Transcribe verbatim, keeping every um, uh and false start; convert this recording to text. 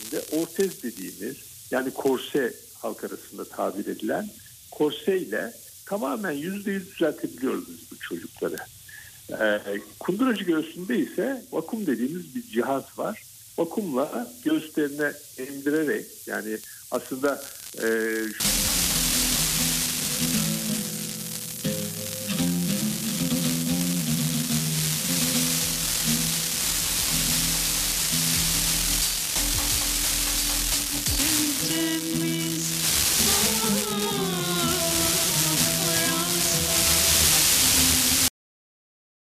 dahilinde ortez dediğimiz, yani korse halk arasında tabir edilen korseyle tamamen yüzde yüz düzeltebiliyoruz biz bu çocukları. Ee, kunduracı göğsünde ise vakum dediğimiz bir cihaz var. Vakumla göğüslerine emdirerek, yani aslında e,